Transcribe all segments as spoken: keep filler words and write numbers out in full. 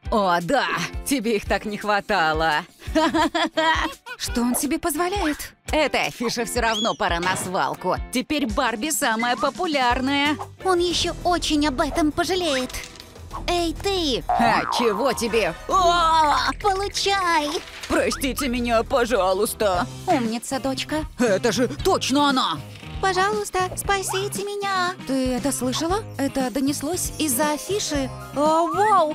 О, да, тебе их так не хватало. Что он себе позволяет? Эта афиша все равно пора на свалку. Теперь Барби самая популярная. Он еще очень об этом пожалеет. Эй, ты! А, чего тебе? О! Получай! Простите меня, пожалуйста. Умница, дочка. Это же точно она! Пожалуйста, спасите меня. Ты это слышала? Это донеслось из-за афиши. О, вау!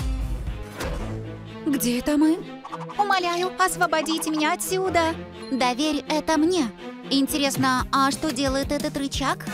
Где это мы? Умоляю, освободите меня отсюда. Доверь это мне. Интересно, а что делает этот рычаг?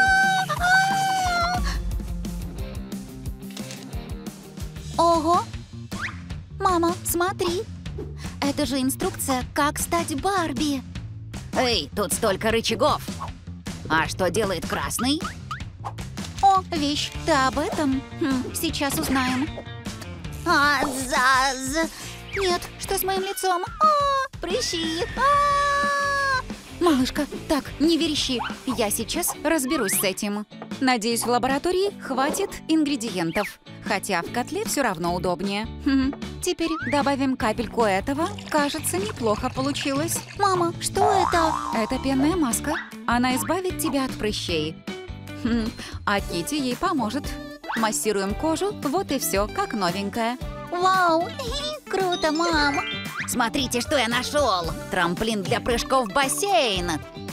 Ого! Мама, смотри. Это же инструкция, как стать Барби. Эй, тут столько рычагов. А что делает красный? О, вещь, ты об этом? Хм, сейчас узнаем. А, заз. Нет, что с моим лицом? А, прыщи. А! Малышка, так, не верещи. Я сейчас разберусь с этим. Надеюсь, в лаборатории хватит ингредиентов. Хотя в котле все равно удобнее. Хм. Теперь добавим капельку этого. Кажется, неплохо получилось. Мама, что это? Это пенная маска. Она избавит тебя от прыщей. Хм. А Китти ей поможет. Массируем кожу, вот и все, как новенькая. Вау, круто, мам! Смотрите, что я нашел! Трамплин для прыжков в бассейн!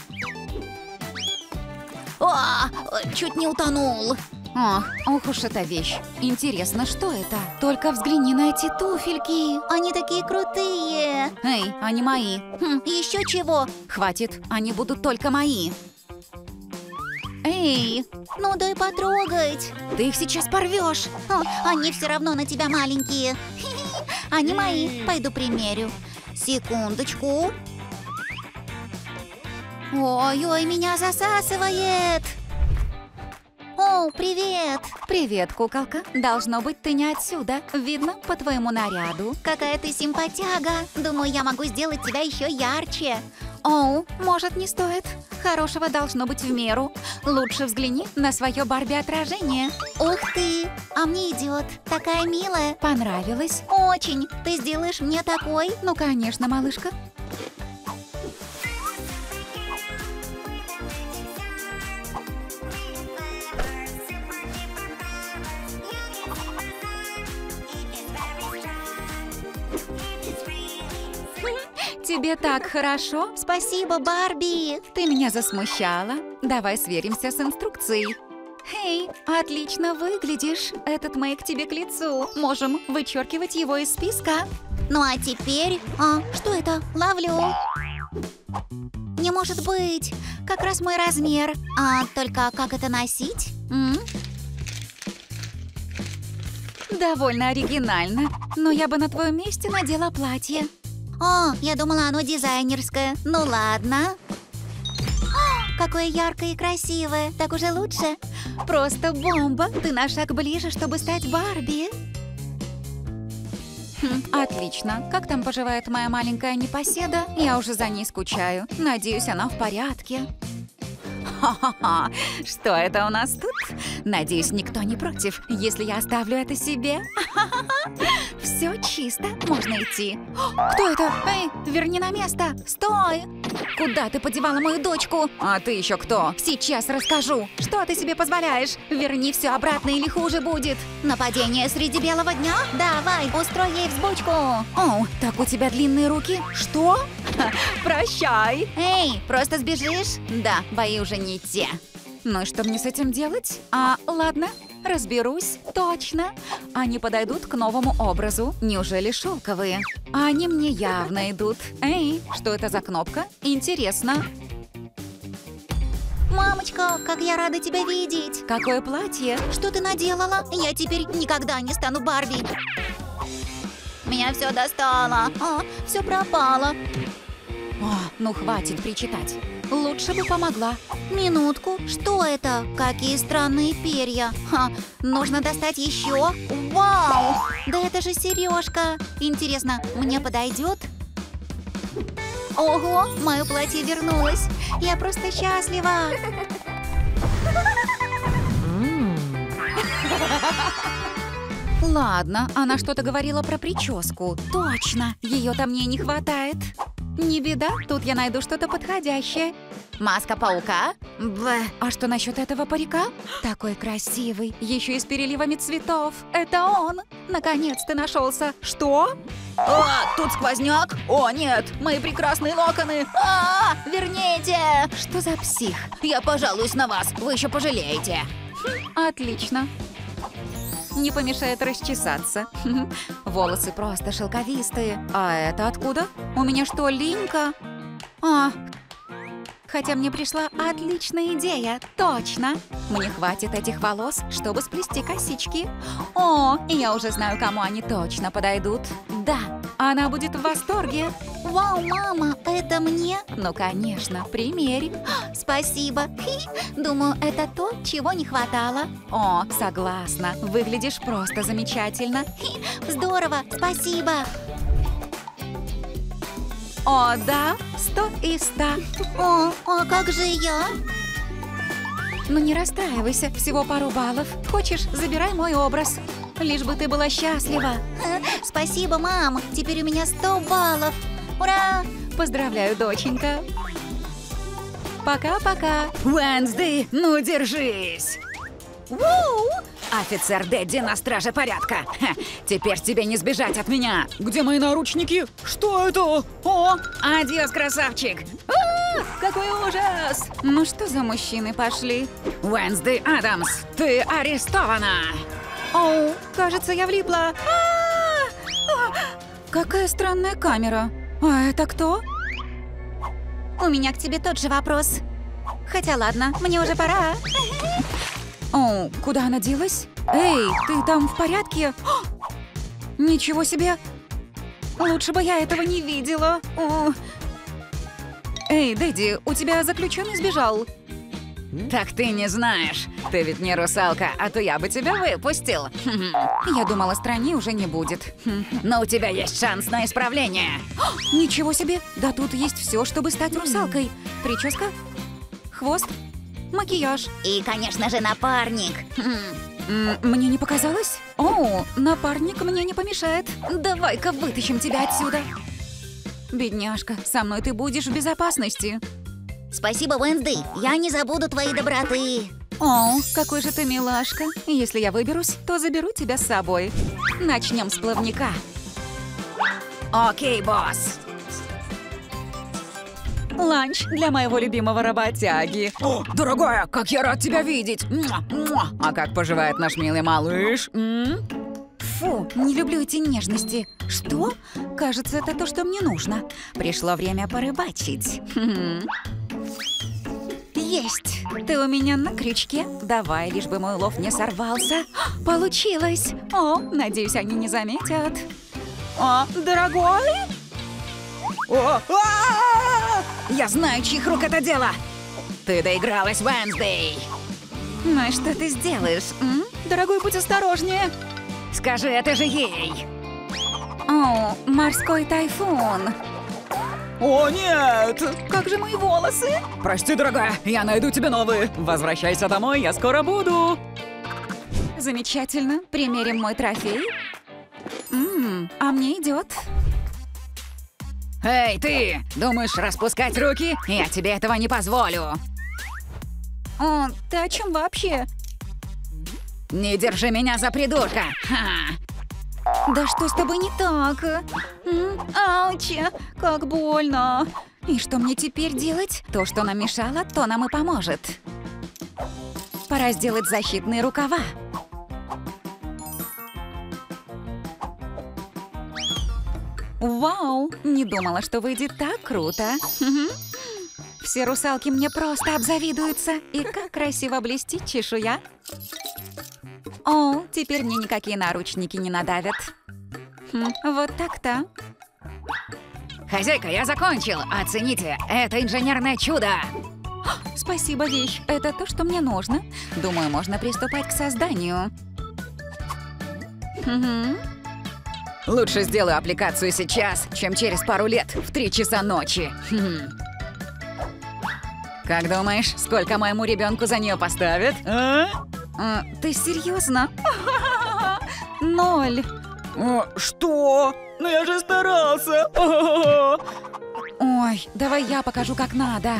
О, чуть не утонул. Ох, ох уж эта вещь. Интересно, что это? Только взгляни на эти туфельки. Они такие крутые. Эй, они мои. Хм, еще чего? Хватит, они будут только мои. Эй, ну дай потрогать. Ты их сейчас порвешь. О, они все равно на тебя маленькие. Они мои. Пойду примерю. Секундочку. Ой-ой, меня засасывает. О, привет! Привет, куколка. Должно быть, ты не отсюда. Видно по твоему наряду. Какая ты симпатяга. Думаю, я могу сделать тебя еще ярче. Оу, может, не стоит. Хорошего должно быть в меру. Лучше взгляни на свое Барби-отражение. Ух ты! А мне идет. Такая милая. Понравилось? Очень. Ты сделаешь мне такой? Ну, конечно, малышка. Тебе так хорошо? Спасибо, Барби! Ты меня засмущала. Давай сверимся с инструкцией. Эй, отлично выглядишь. Этот мейк тебе к лицу. Можем вычеркивать его из списка. Ну а теперь... А, что это? Ловлю. Не может быть. Как раз мой размер. А только как это носить? М? Довольно оригинально. Но я бы на твоем месте надела платье. О, я думала, оно дизайнерское. Ну ладно. О, какое яркое и красивое. Так уже лучше? Просто бомба. Ты на шаг ближе, чтобы стать Барби. Хм, отлично. Как там поживает моя маленькая непоседа? Я уже за ней скучаю. Надеюсь, она в порядке. Ха-ха-ха! Что это у нас тут? Надеюсь, никто не против, если я оставлю это себе. Все чисто, можно идти. Кто это? Эй, верни на место! Стой! Куда ты подевала мою дочку? А ты еще кто? Сейчас расскажу. Что ты себе позволяешь? Верни все обратно, или хуже будет. Нападение среди белого дня? Давай, устрой ей взбучку. О, так у тебя длинные руки. Что? Ха, прощай. Эй, просто сбежишь? Да, бои уже не те. Ну и что мне с этим делать? А, ладно, разберусь, точно. Они подойдут к новому образу. Неужели шелковые? Они мне явно идут. Эй, что это за кнопка? Интересно. Мамочка, как я рада тебя видеть. Какое платье? Что ты наделала? Я теперь никогда не стану Барби. Меня все достало. А, все пропало. О, ну хватит причитать. Лучше бы помогла. Минутку, что это? Какие странные перья. Ха, нужно достать еще. Вау! Да это же сережка. Интересно, мне подойдет? Ого, мое платье вернулось. Я просто счастлива. Ладно, она что-то говорила про прическу. Точно, ее-то мне не хватает. Не беда, тут я найду что-то подходящее. Маска паука? Блэ. А что насчет этого парика? Такой красивый, еще и с переливами цветов. Это он! Наконец-то нашелся. Что? О, тут сквозняк? О, нет, мои прекрасные локоны! А, верните! Что за псих? Я пожалуюсь на вас, вы еще пожалеете. Отлично. Не помешает расчесаться. Волосы просто шелковистые. А это откуда? У меня что, линька? А, хотя мне пришла отличная идея. Точно. Мне хватит этих волос, чтобы сплести косички. О, я уже знаю, кому они точно подойдут. Да, она будет в восторге. Вау, мама, это мне? Ну, конечно, примерь. Спасибо. Хи. Думаю, это то, чего не хватало. О, согласна. Выглядишь просто замечательно. Хи. Здорово, спасибо. О, да, сто из ста. О, а как же я? Ну не расстраивайся, всего пару баллов. Хочешь, забирай мой образ. Лишь бы ты была счастлива. Спасибо, мам. Теперь у меня сто баллов. Ура! Поздравляю, доченька. Пока-пока. Уэнсдей, ну держись! Вау! Офицер Дэдди на страже порядка. Ха, теперь тебе не сбежать от меня. Где мои наручники? Что это? О, Адьос, красавчик! А, какой ужас! Ну что за мужчины пошли? Уэнсдей Адамс, ты арестована! Оу, кажется, я влипла. А-а-а! Какая странная камера. А это кто? У меня к тебе тот же вопрос. Хотя ладно, мне уже пора. О, куда она делась? Эй, ты там в порядке? О, ничего себе! Лучше бы я этого не видела. О. Эй, Дэдди, у тебя заключенный сбежал. Так ты не знаешь. Ты ведь не русалка, а то я бы тебя выпустил. Я думала, страни уже не будет. Но у тебя есть шанс на исправление. О, ничего себе! Да тут есть все, чтобы стать русалкой. Прическа, хвост, макияж. И, конечно же, напарник. М, Мне не показалось? О, напарник мне не помешает. Давай-ка вытащим тебя отсюда. Бедняжка, со мной ты будешь в безопасности. Спасибо, Уэнсдей. Я не забуду твоей доброты. О, какой же ты милашка. Если я выберусь, то заберу тебя с собой. Начнем с плавника. Окей, босс. Ланч для моего любимого работяги. О, дорогая, как я рад тебя видеть. Муа, муа. А как поживает наш милый малыш? М? Фу, не люблю эти нежности. Что? Кажется, это то, что мне нужно. Пришло время порыбачить. Хм. Есть! Ты у меня на крючке. Давай, лишь бы мой улов не сорвался. Получилось! О, надеюсь, они не заметят. О, дорогой! О, а-а-а! Я знаю, чьих рук это дело. Ты доигралась, Уэнсдей. Ну и что ты сделаешь? М? Дорогой, будь осторожнее. Скажи это же ей. О, морской тайфун. о нет! Как же мои волосы? Прости, дорогая, я найду тебе новые. Возвращайся домой, я скоро буду. Замечательно. Примерим мой трофей. Ммм, а мне идет. Эй, ты! Думаешь распускать руки? Я тебе этого не позволю. О, ты о чем вообще? Не держи меня за придурка. Ха. Да что с тобой не так? М? Ауч, как больно. И что мне теперь делать? То, что нам мешало, то нам и поможет. Пора сделать защитные рукава. Вау! Не думала, что выйдет так круто. Все русалки мне просто обзавидуются. И как красиво блестит чешуя. О, теперь мне никакие наручники не надавят. Хм, вот так-то. Хозяйка, я закончил. Оцените, это инженерное чудо. Спасибо, вещь. Это то, что мне нужно. Думаю, можно приступать к созданию. Угу. Лучше сделаю аппликацию сейчас, чем через пару лет в три часа ночи. Хм. Как думаешь, сколько моему ребенку за нее поставят? А? А, ты серьезно? Ноль. О, что? Ну я же старался. О-о-о. Ой, давай я покажу, как надо.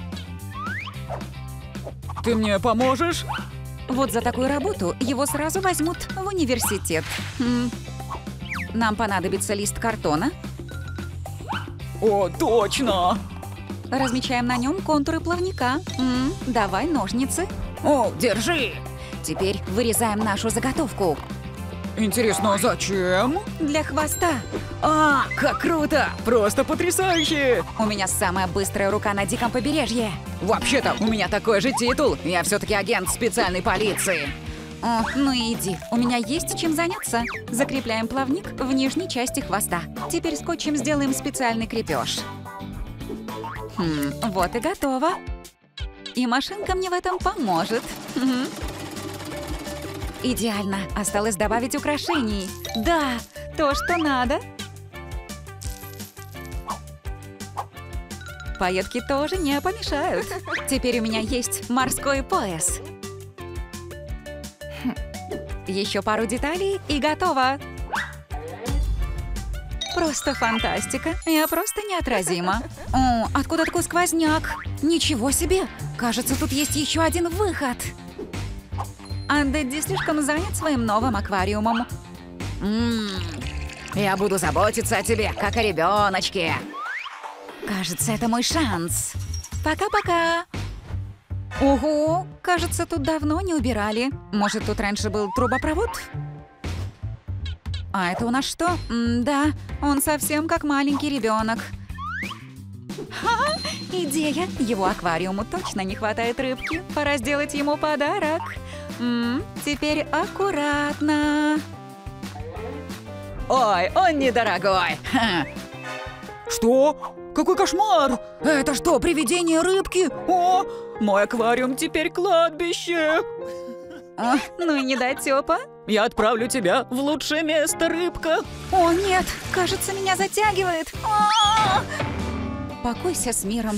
Ты мне поможешь? Вот за такую работу его сразу возьмут в университет. М. Нам понадобится лист картона. О, точно. Размечаем на нем контуры плавника. М, Давай ножницы. О, держи. Теперь вырезаем нашу заготовку. Интересно, зачем? Для хвоста. А, как круто! Просто потрясающе! У меня самая быстрая рука на диком побережье. Вообще-то, у меня такой же титул. Я все-таки агент специальной полиции. О, ну и иди. У меня есть чем заняться. Закрепляем плавник в нижней части хвоста. Теперь скотчем сделаем специальный крепеж. Хм, вот и готово. И машинка мне в этом поможет. Мгм. Идеально. Осталось добавить украшений. Да, то, что надо. Пайетки тоже не помешают. Теперь у меня есть морской пояс. Еще пару деталей и готово. Просто фантастика. Я просто неотразима. О, откуда такой сквозняк? Ничего себе! Кажется, тут есть еще один выход. А Дэдди слишком занят своим новым аквариумом. М-м, я буду заботиться о тебе, как о ребеночке. Кажется, это мой шанс. Пока-пока. Ого, кажется, тут давно не убирали. Может, тут раньше был трубопровод? А это у нас что? М-да, он совсем как маленький ребенок. Ха, идея! Его аквариуму точно не хватает рыбки. Пора сделать ему подарок. М, теперь аккуратно. Ой, он недорогой. Ха. Что? Какой кошмар! Это что, привидение рыбки? О, мой аквариум теперь кладбище. О, ну и недотёпа. Я отправлю тебя в лучшее место, рыбка. О, нет, кажется, меня затягивает. А! Покойся с миром.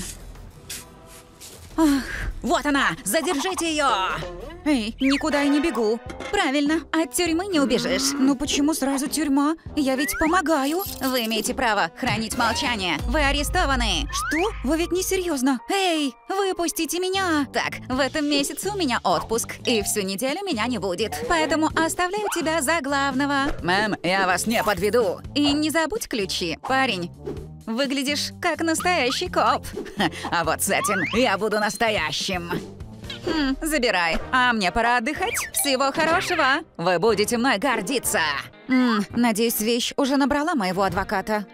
Ах, Вот она! Задержите ее! эй, никуда я не бегу. Правильно, от тюрьмы не убежишь. Ну почему сразу тюрьма? Я ведь помогаю. Вы имеете право хранить молчание. Вы арестованы. Что? Вы ведь не серьезно. Эй, выпустите меня. Так, в этом месяце у меня отпуск, и всю неделю меня не будет. Поэтому оставляю тебя за главного. Мэм, я вас не подведу. И не забудь ключи, парень. Выглядишь как настоящий коп. Ха, а вот с этим я буду настоящим. Хм, забирай. А мне пора отдыхать. Всего хорошего. Вы будете мной гордиться. М, надеюсь, вещь уже набрала моего адвоката.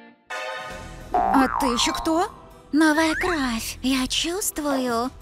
А ты еще кто? Новая кровь. Я чувствую.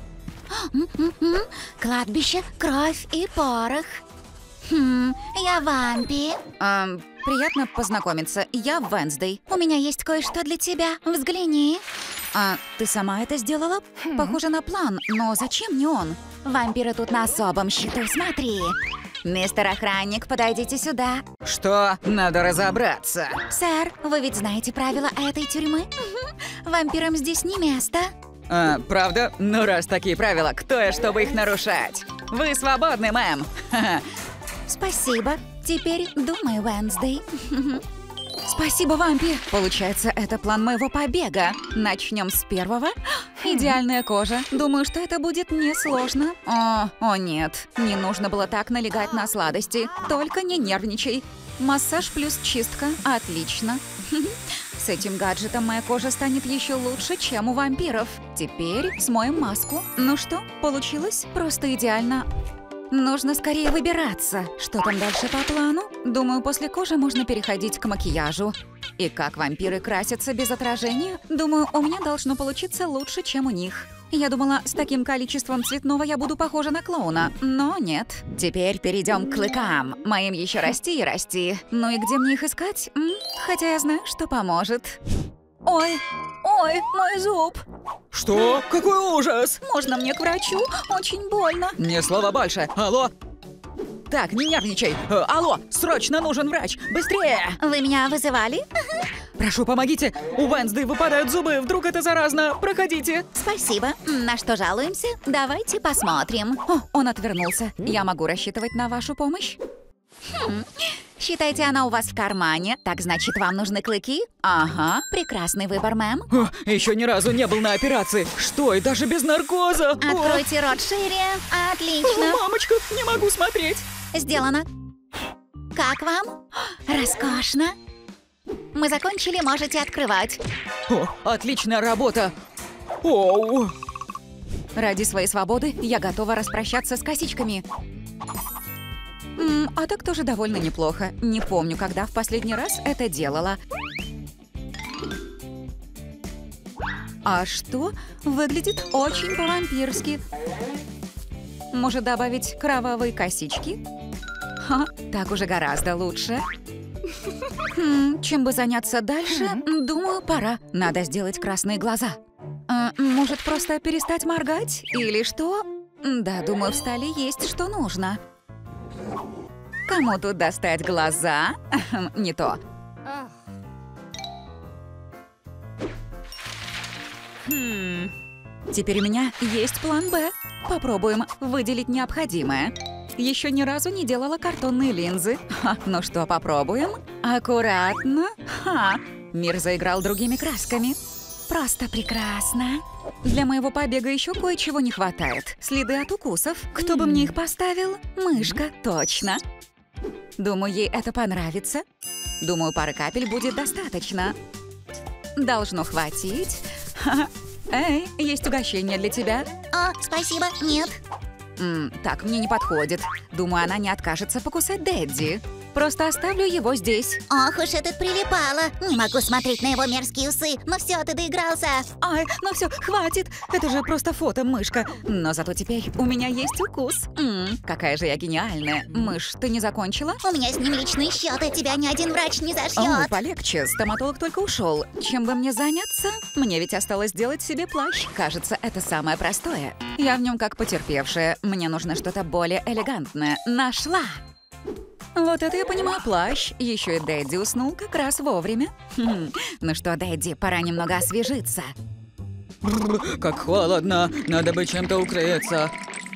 М-м-м. Кладбище, кровь и порох. Хм, я вампир. Эм, приятно познакомиться. Я Вэнсдей. У меня есть кое-что для тебя. Взгляни. А ты сама это сделала? Похоже на план, но зачем мне он? Вампиры тут на особом счету, смотри. Мистер охранник, подойдите сюда. Что? Надо разобраться. Сэр, вы ведь знаете правила этой тюрьмы? Мгм. Вампирам здесь не место. А, правда? Ну, раз такие правила, кто я, чтобы их нарушать? Вы свободны, мэм. Ха-ха. Спасибо. Теперь думай, Уэнсдей. Спасибо, вампир. Получается, это план моего побега. Начнем с первого. Идеальная кожа. Думаю, что это будет несложно. О, о нет, не нужно было так налегать на сладости. Только не нервничай. Массаж плюс чистка. Отлично. С этим гаджетом моя кожа станет еще лучше, чем у вампиров. Теперь смоем маску. Ну что, получилось? Просто идеально. Нужно скорее выбираться. Что там дальше по плану? Думаю, после кожи можно переходить к макияжу. И как вампиры красятся без отражения, думаю, у меня должно получиться лучше, чем у них. Я думала, с таким количеством цветного я буду похожа на клоуна, но нет. Теперь перейдем к клыкам. Моим еще расти и расти. Ну и где мне их искать? М? Хотя я знаю, что поможет. Ой, ой, мой зуб. Что? Какой ужас! Можно мне к врачу? Очень больно. Ни слова больше. Алло? Так, не нервничай. Э, алло, срочно нужен врач. Быстрее! Вы меня вызывали? Прошу, помогите. У Вэнсдей выпадают зубы. Вдруг это заразно. Проходите. Спасибо. На что жалуемся? Давайте посмотрим. О, он отвернулся. Я могу рассчитывать на вашу помощь? Хм. Считайте, она у вас в кармане. Так значит, вам нужны клыки? Ага, прекрасный выбор, мэм. О, еще ни разу не был на операции. Что, и даже без наркоза? Откройте рот шире. О, Отлично. мамочка, не могу смотреть. Сделано. Как вам? Роскошно. Мы закончили, можете открывать. О, отличная работа. Оу. Ради своей свободы я готова распрощаться с косичками. М, а так тоже довольно неплохо. Не помню, когда в последний раз это делала. А что? Выглядит очень по-вампирски. Может, добавить кровавые косички? Ха, так уже гораздо лучше. Хм, чем бы заняться дальше? Думаю, пора. Надо сделать красные глаза. А, может, просто перестать моргать? Или что? Да, думаю, в столе есть что нужно. Кому тут достать глаза? Не то. Хм. Теперь у меня есть план Б. Попробуем выделить необходимое. Еще ни разу не делала картонные линзы. Ха, ну что, попробуем? Аккуратно. Ха. Мир заиграл другими красками. Просто прекрасно. Для моего побега еще кое-чего не хватает. Следы от укусов. Кто бы мне их поставил? Мышка, точно. Думаю, ей это понравится. Думаю, пары капель будет достаточно. Должно хватить. Ха-ха. Эй, есть угощение для тебя. О, спасибо, нет. М, так, мне не подходит. Думаю, она не откажется покусать Дэдди. Просто оставлю его здесь. Ох уж этот прилипало. Не могу смотреть на его мерзкие усы. Ну все, ты доигрался. Ай, ну все, хватит. Это же просто фото, мышка. Но зато теперь у меня есть укус. М, какая же я гениальная. Мышь, ты не закончила? У меня с ним личный счет, и тебя ни один врач не О, зашьет. полегче, стоматолог только ушел. Чем бы мне заняться? Мне ведь осталось сделать себе плащ. Кажется, это самое простое. Я в нем как потерпевшая. Мне нужно что-то более элегантное. Нашла! Вот это я понимаю плащ. Еще и Дэдди уснул как раз вовремя. Хм. Ну что, Дэдди, пора немного освежиться. Бррр, как холодно. Надо бы чем-то укрыться.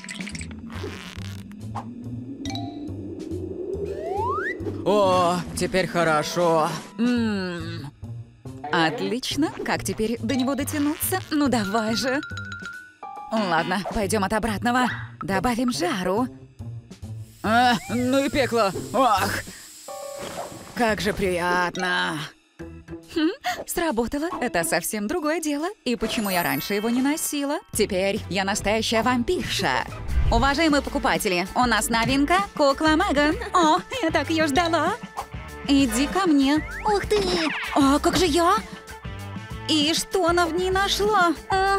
О, теперь хорошо. М. Отлично. Как теперь до него дотянуться? Ну давай же. Ладно, пойдем от обратного. Добавим жару. А, ну и пекло. Ах, как же приятно. Хм, сработало. Это совсем другое дело. И почему я раньше его не носила? Теперь я настоящая вампирша. Уважаемые покупатели, у нас новинка — кукла Меган. О, я так ее ждала. Иди ко мне. Ух ты! А как же я? И что она в ней нашла? А?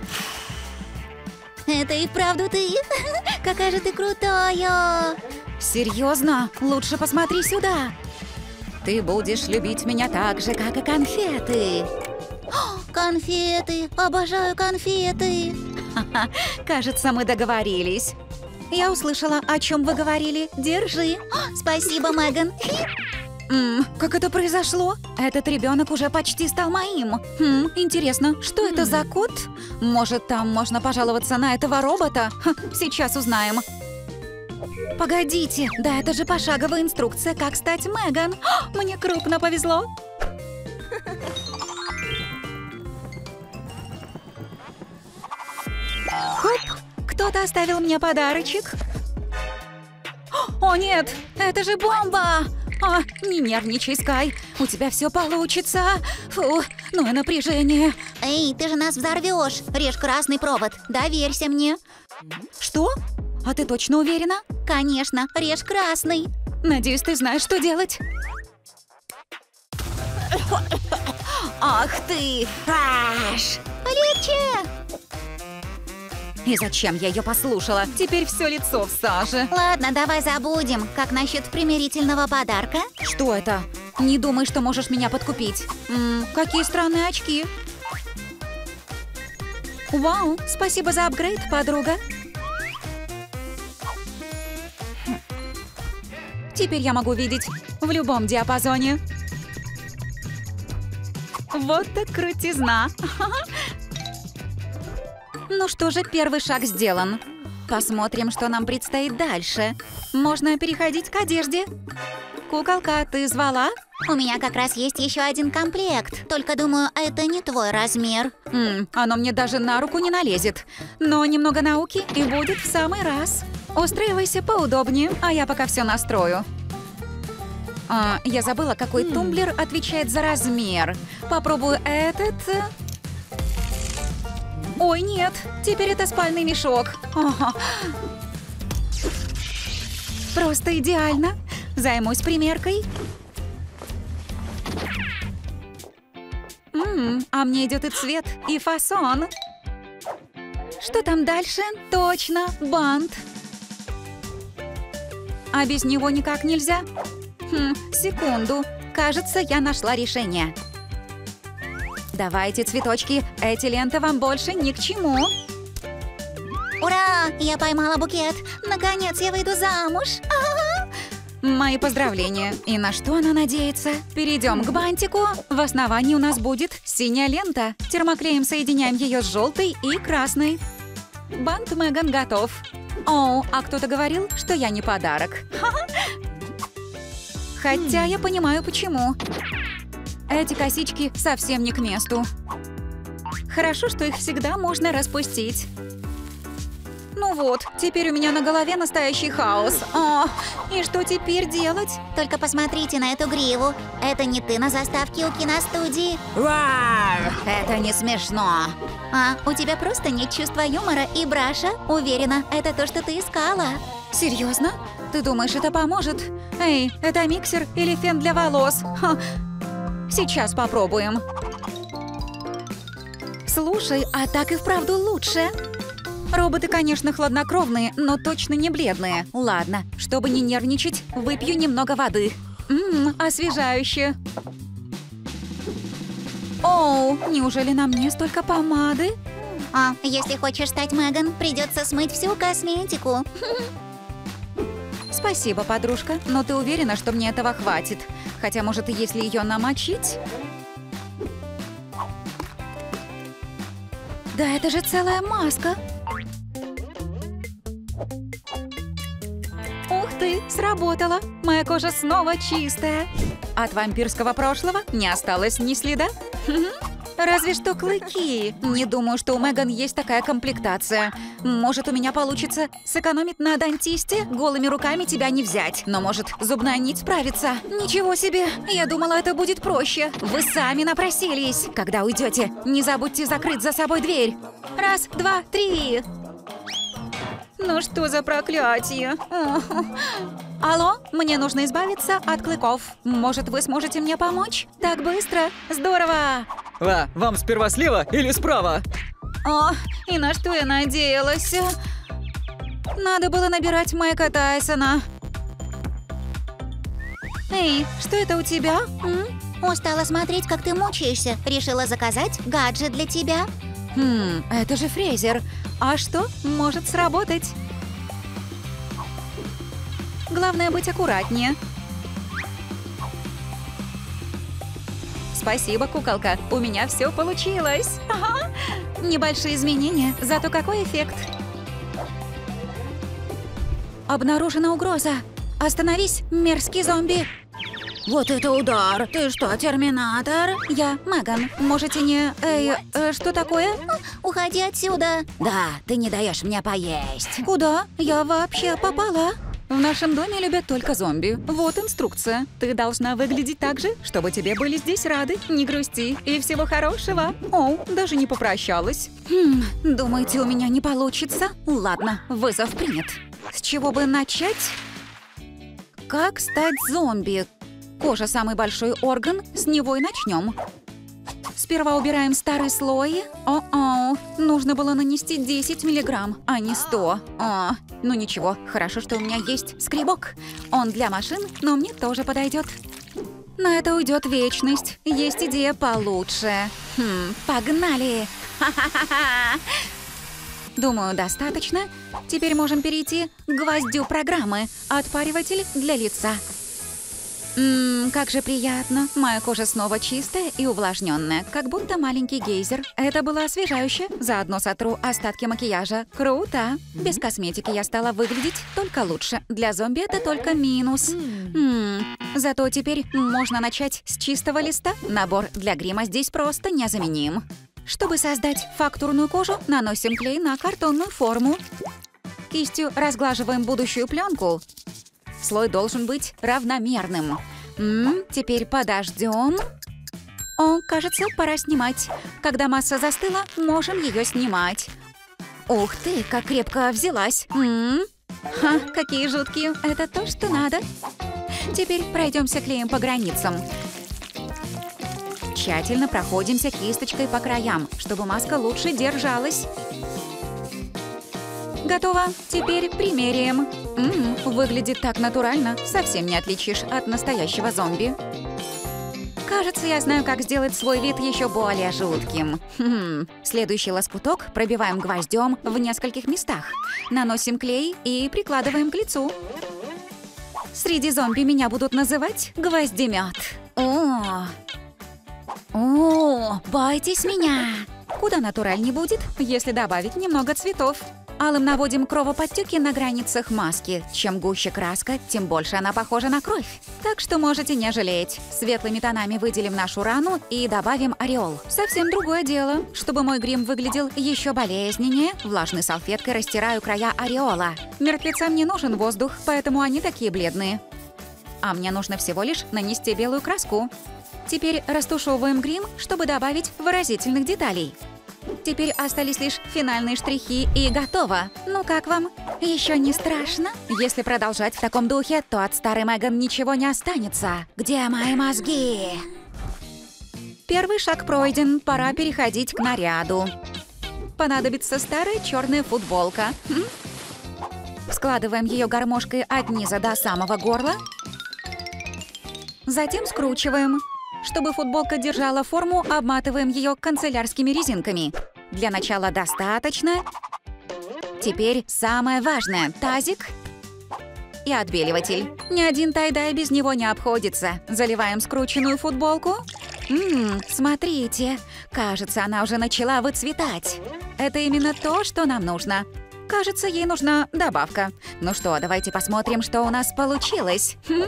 Это и вправду ты? Какая же ты крутая! Серьезно? Лучше посмотри сюда. Ты будешь любить меня так же, как и конфеты. Конфеты! Обожаю конфеты! Ха-ха, кажется, мы договорились. Я услышала, о чем вы говорили. Держи. Спасибо, Меган. М, как это произошло? Этот ребенок уже почти стал моим. Хм, интересно, что это за код? Может, там можно пожаловаться на этого робота? Ха, сейчас узнаем. Погодите, да это же пошаговая инструкция, как стать Меган. А, мне крупно повезло. Хоп, кто-то оставил мне подарочек. О нет, это же бомба! А, не нервничай, Скай, у тебя все получится. Фу, ну и напряжение. Эй, ты же нас взорвешь. Режь красный провод. Доверься мне. Что? А ты точно уверена? Конечно, режь красный. Надеюсь, ты знаешь, что делать. Ах ты! Аш! Полегче. И зачем я ее послушала? Теперь все лицо в саже. Ладно, давай забудем. Как насчет примирительного подарка? Что это? Не думай, что можешь меня подкупить. М, какие странные очки. Вау, спасибо за апгрейд, подруга. Теперь я могу видеть в любом диапазоне. Вот так крутизна. Ну что же, первый шаг сделан. Посмотрим, что нам предстоит дальше. можно переходить к одежде. Куколка, ты звала? У меня как раз есть еще один комплект. Только думаю, это не твой размер. М, оно мне даже на руку не налезет. Но немного науки и будет в самый раз. Устраивайся поудобнее, а я пока все настрою. А, я забыла, какой тумблер отвечает за размер. Попробую этот. Ой, нет, теперь это спальный мешок. Ага. Просто идеально. Займусь примеркой. М-м, а мне идет и цвет, и фасон. Что там дальше? Точно, бант. А без него никак нельзя. Хм, секунду. Кажется, я нашла решение. Давайте, цветочки, эти ленты вам больше ни к чему. Ура! Я поймала букет. Наконец я выйду замуж. А-а-а! Мои поздравления. И на что она надеется? Перейдем к бантику. В основании у нас будет синяя лента. Термоклеем соединяем ее с желтой и красной. Бант Меган готов. О, а кто-то говорил, что я не подарок. Хотя я понимаю, почему. Эти косички совсем не к месту. Хорошо, что их всегда можно распустить. Ну вот, теперь у меня на голове настоящий хаос. О, и что теперь делать? Только посмотрите на эту гриву. Это не ты на заставке у киностудии. Вау, это не смешно. А, у тебя просто нет чувства юмора и браша. Уверена, это то, что ты искала. Серьезно? Ты думаешь, это поможет? Эй, это миксер или фен для волос? Ха. Сейчас попробуем. Слушай, а так и вправду лучше. Роботы, конечно, хладнокровные, но точно не бледные. Ладно, чтобы не нервничать, выпью немного воды. Ммм, освежающе. Оу, неужели на мне столько помады? А, если хочешь стать Меган, придется смыть всю косметику. Спасибо, подружка, но ты уверена, что мне этого хватит? Хотя, может, если ее намочить? Да это же целая маска. Ух ты, сработало. Моя кожа снова чистая. От вампирского прошлого не осталось ни следа. Разве что клыки. Не думаю, что у Меган есть такая комплектация. Может, у меня получится сэкономить на дантисте? Голыми руками тебя не взять. Но, может, зубная нить справится? Ничего себе! Я думала, это будет проще. Вы сами напросились. Когда уйдете, не забудьте закрыть за собой дверь. Раз, два, три. Ну что за проклятие? Алло, мне нужно избавиться от клыков. Может, вы сможете мне помочь? Так быстро? Здорово! А, вам сперва слева или справа? О, и на что я надеялась? Надо было набирать Майка Тайсона. Эй, что это у тебя? М? Устала смотреть, как ты мучаешься. Решила заказать гаджет для тебя. Хм, это же фрезер. А что может сработать? Главное быть аккуратнее. Спасибо, куколка. У меня все получилось. Ага. Небольшие изменения, зато какой эффект. Обнаружена угроза. Остановись, мерзкий зомби. Вот это удар! Ты что, терминатор? Я Меган. Можете не... Эй, э, что такое? Уходи отсюда. Да, ты не даешь мне поесть. Куда? Я вообще попала? В нашем доме любят только зомби. Вот инструкция. Ты должна выглядеть так же, чтобы тебе были здесь рады. Не грусти. И всего хорошего. О, даже не попрощалась. Хм, думаете, у меня не получится? Ладно, вызов принят. С чего бы начать? Как стать зомби? Кожа – самый большой орган, с него и начнем. Сперва убираем старый слой. О-о, нужно было нанести десять миллиграмм, а не сто. О, ну ничего, хорошо, что у меня есть скребок. Он для машин, но мне тоже подойдет. На это уйдет вечность. Есть идея получше. Хм, погнали! Ха-ха-ха-ха! Думаю, достаточно. Теперь можем перейти к гвоздю программы. Отпариватель для лица. Ммм, как же приятно. Моя кожа снова чистая и увлажненная, как будто маленький гейзер. Это было освежающе. Заодно сотру остатки макияжа. Круто. Без косметики я стала выглядеть только лучше. Для зомби это только минус. Ммм, зато теперь можно начать с чистого листа. Набор для грима здесь просто незаменим. Чтобы создать фактурную кожу, наносим клей на картонную форму. Кистью разглаживаем будущую пленку. Слой должен быть равномерным. М-м, теперь подождем. О, кажется, пора снимать. Когда масса застыла, можем ее снимать. Ух ты, как крепко взялась. М-м. Ха, какие жуткие. Это то, что надо. Теперь пройдемся клеем по границам. Тщательно проходимся кисточкой по краям, чтобы маска лучше держалась. Готово. Теперь примеряем. Ммм, выглядит так натурально. Совсем не отличишь от настоящего зомби. Кажется, я знаю, как сделать свой вид еще более жутким. Хм. Следующий лоскуток пробиваем гвоздем в нескольких местах. Наносим клей и прикладываем к лицу. Среди зомби меня будут называть гвоздемет. О, О, бойтесь меня. Куда натуральней будет, если добавить немного цветов. Алым наводим кровоподтеки на границах маски. Чем гуще краска, тем больше она похожа на кровь. Так что можете не жалеть. Светлыми тонами выделим нашу рану и добавим ореол. Совсем другое дело. Чтобы мой грим выглядел еще болезненнее, влажной салфеткой растираю края ореола. Мертвецам не нужен воздух, поэтому они такие бледные. А мне нужно всего лишь нанести белую краску. Теперь растушевываем грим, чтобы добавить выразительных деталей. Теперь остались лишь финальные штрихи и готово. Ну как вам? Еще не страшно? Если продолжать в таком духе, то от старой Меган ничего не останется. Где мои мозги? Первый шаг пройден, пора переходить к наряду. Понадобится старая черная футболка. Хм? Складываем ее гармошкой от низа до самого горла. Затем скручиваем. Чтобы футболка держала форму, обматываем ее канцелярскими резинками. Для начала достаточно. Теперь самое важное – тазик и отбеливатель. Ни один тай-дай без него не обходится. Заливаем скрученную футболку. Ммм, смотрите, кажется, она уже начала выцветать. Это именно то, что нам нужно. Кажется, ей нужна добавка. Ну что, давайте посмотрим, что у нас получилось. Хм?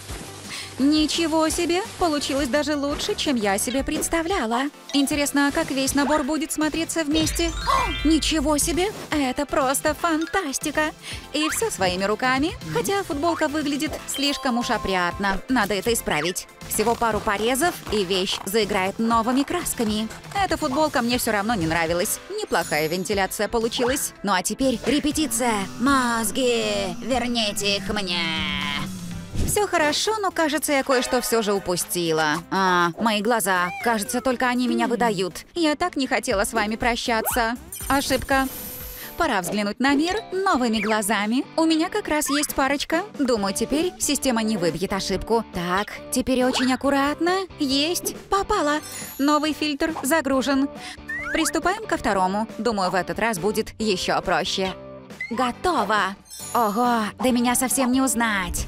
Ничего себе! Получилось даже лучше, чем я себе представляла. Интересно, как весь набор будет смотреться вместе? О, ничего себе! Это просто фантастика! И все своими руками. Хотя футболка выглядит слишком уж опрятно. Надо это исправить. Всего пару порезов, и вещь заиграет новыми красками. Эта футболка мне все равно не нравилась. Неплохая вентиляция получилась. Ну а теперь репетиция. Мозги, верните их мне. Все хорошо, но, кажется, я кое-что все же упустила. А, мои глаза. Кажется, только они меня выдают. Я так не хотела с вами прощаться. Ошибка. Пора взглянуть на мир новыми глазами. У меня как раз есть парочка. Думаю, теперь система не выбьет ошибку. Так, теперь очень аккуратно. Есть. Попала. Новый фильтр загружен. Приступаем ко второму. Думаю, в этот раз будет еще проще. Готово. Ого, да меня совсем не узнать.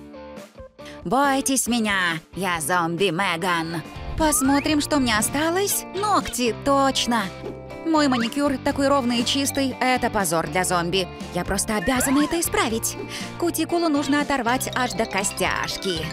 Бойтесь меня, я зомби Меган. Посмотрим, что мне осталось. Ногти, точно. Мой маникюр такой ровный и чистый, это позор для зомби. Я просто обязана это исправить. Кутикулу нужно оторвать аж до костяшки.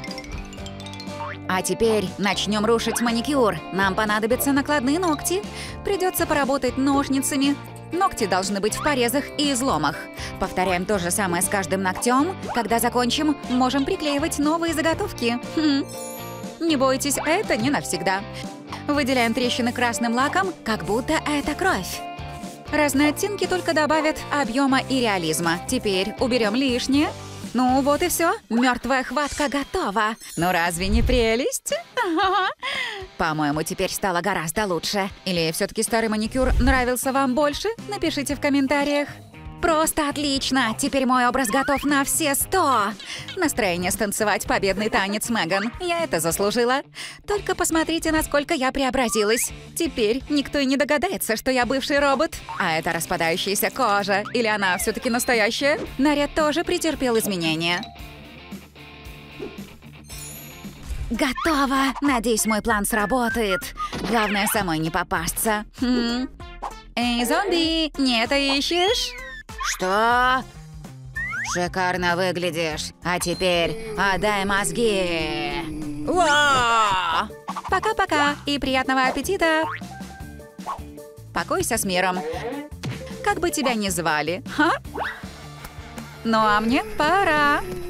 А теперь начнем рушить маникюр. Нам понадобятся накладные ногти. Придется поработать ножницами. Ногти должны быть в порезах и изломах. Повторяем то же самое с каждым ногтем. Когда закончим, можем приклеивать новые заготовки. Хм. Не бойтесь, это не навсегда. Выделяем трещины красным лаком, как будто это кровь. Разные оттенки только добавят объема и реализма. Теперь уберем лишнее. Ну вот и все. Мертвая хватка готова. Ну разве не прелесть? По-моему, теперь стало гораздо лучше. Или все-таки старый маникюр нравился вам больше? Напишите в комментариях. Просто отлично! Теперь мой образ готов на все сто! Настроение станцевать победный танец Меган. Я это заслужила. Только посмотрите, насколько я преобразилась. Теперь никто и не догадается, что я бывший робот. А это распадающаяся кожа. Или она все-таки настоящая? Наряд тоже претерпел изменения. Готово. Надеюсь, мой план сработает. Главное, самой не попасться. Хм. Эй, зомби, не это ищешь? Что? Шикарно выглядишь. А теперь отдай мозги. Ва! Пока-пока и приятного аппетита. Покойся с миром. Как бы тебя ни звали, ха? Ну а мне пора.